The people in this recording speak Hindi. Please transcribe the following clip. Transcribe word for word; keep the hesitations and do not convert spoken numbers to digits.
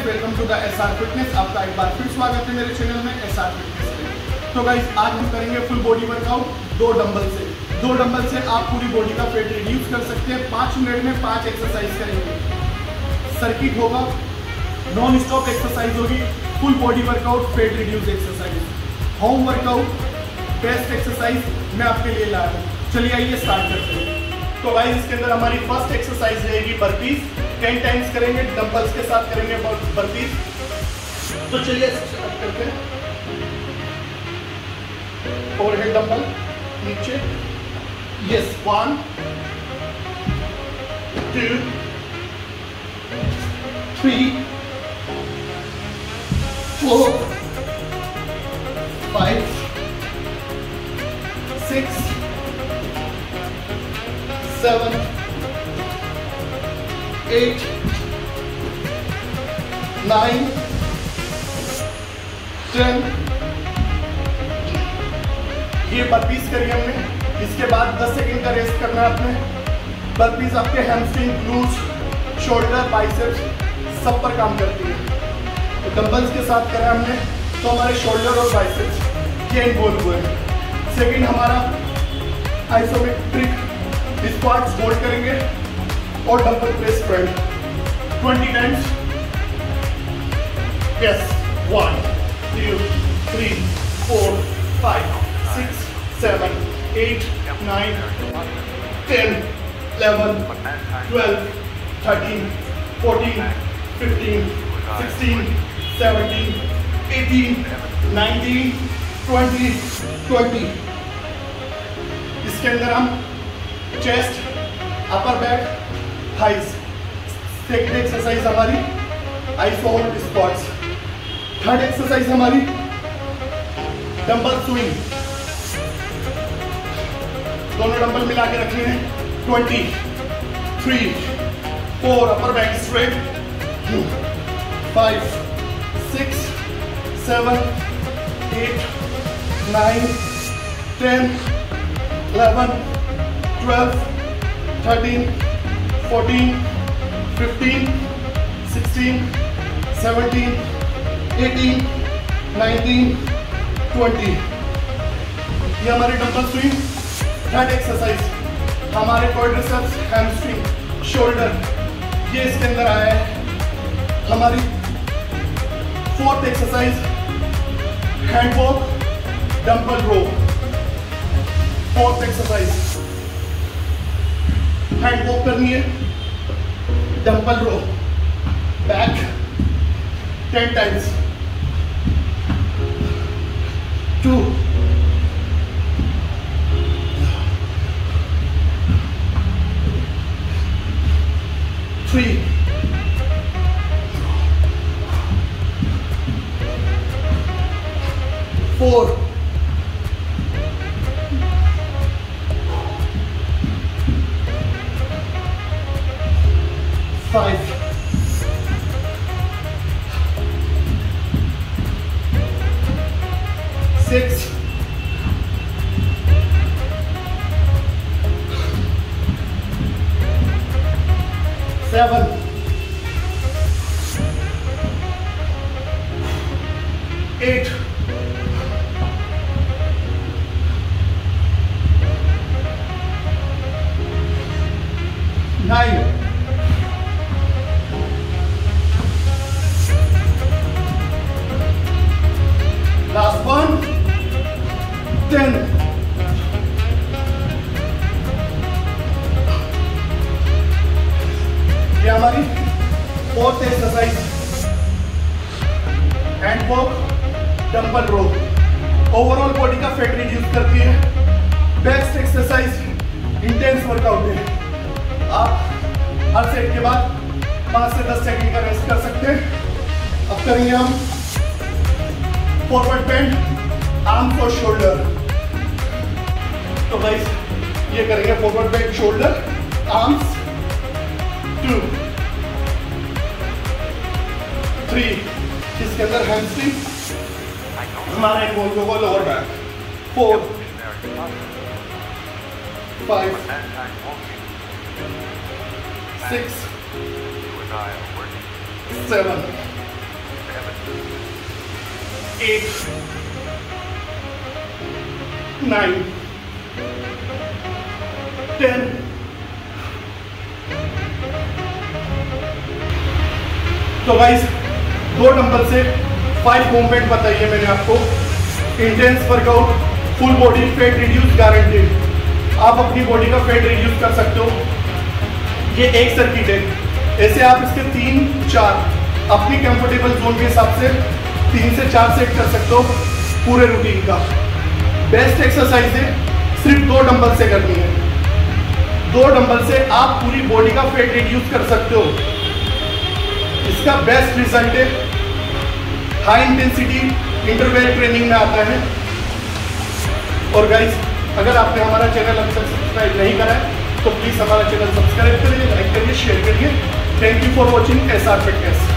Welcome to the SR fitness. आपका एक बार फिर स्वागत है मेरे चैनल में एसआर फिटनेस में। तो गाइस आज हम करेंगे फुल बॉडी वर्कआउट दो डंबल से। दो डंबल से आप पूरी बॉडी का वेट रिड्यूस कर सकते हैं। पाँच मिनट में पाँच एक्सरसाइज करेंगे। सर्किट होगा, नॉन स्टॉप एक्सरसाइज होगी, full body workout, weight reduce exercise, home workout, best exercise मैं आपके लिए लाया हूँ। चलिए आइए स्टार्ट करते हैं। तो गाइस इसके अंदर हमारी फर्स्ट एक्सरसाइज रहेगी बर्पीज। टेन टाइम्स करेंगे, डंबल्स के साथ करेंगे बर्पीज। तो चलिए स्टार्ट करते हैं। ओवरहेड डंबल नीचे, yes, one two three four five six seven eight nine ten. ये बर्पीज करी हमने। इसके बाद दस सेकंड का रेस्ट करना है आपने। बर्पीज आपके हैमस्ट्रिंग, ग्लूट्स, शोल्डर, बाइसेप्स सब पर काम करती है। तो डंबल्स के साथ करा हमने तो हमारे शोल्डर और बाइसेप्स ये इन्वॉल्व हुए। सेकंड हमारा आइसोमेट्रिक स्क्वाट्स होल्ड करेंगे और dumbbell press front twenty times. Yes, one two three four five six seven eight nine ten eleven twelve thirteen fourteen fifteen sixteen seventeen eighteen nineteen twenty twenty. इसके अंदर हम chest, upper back, thighs. Second exercise हमारी iso hold squats. Third exercise हमारी डंबल स्विंग। दोनों डंबल मिला के रखने हैं। Twenty three four, upper back straight, five six seven eight nine ten eleven twelve thirteen fourteen fifteen sixteen seventeen eighteen nineteen twenty. ये हमारे डंबल स्विंग। थर्ड एक्सरसाइज हमारे क्वाड्रिसेप्स, हैमस्ट्रिंग, शोल्डर ये इसके अंदर आया है। हमारी fourth exercise hand walk, dumbbell row. Fourth exercise hand walk करनी है, dumbbell row, back ten times. Two three four five, six, seven, eight, nine, last one, ten. ये हमारी fourth exercise hand walk, dumbbell row. Overall body का फैट रिड्यूस करती है। बेस्ट एक्सरसाइज, इंटेंस वर्कआउट है। आप हर सेट के बाद पाँच से दस सेकंड का रेस्ट कर सकते हैं। अब करेंगे हम फॉरवर्ड बेंड, आर्म और शोल्डर। तो गाइस ये करेंगे forward bend, shoulder, arms. Two three, इसके अंदर हैमस्ट्रिंग हमारा इन्वॉल्व होगा, lower back. Four five six, seven, eight, nine, ten, तो गाइस दो डंबल से फाइव मूवमेंट बताइए मैंने आपको। Intense workout, full body fat reduce guaranteed. आप अपनी बॉडी का फेट रिड्यूस कर सकते हो। ये एक सर्किट है, ऐसे आप इसके तीन चार अपनी कंफर्टेबल जोन के हिसाब से तीन से चार सेट कर सकते हो पूरे रूटीन का। बेस्ट एक्सरसाइज है, सिर्फ दो डंबल से करनी है। दो डंबल से आप पूरी बॉडी का फेट रिड्यूस कर सकते हो। इसका बेस्ट रिजल्ट है, हाई इंटेंसिटी इंटरवल ट्रेनिंग में आता है। और गाइस, अगर आपने हमारा चैनल अभी तक सब्सक्राइब नहीं करा है तो प्लीज हमारा चैनल सब्सक्राइब करिए, लाइक करिए, शेयर करिए। Thank you for watching S R fitness.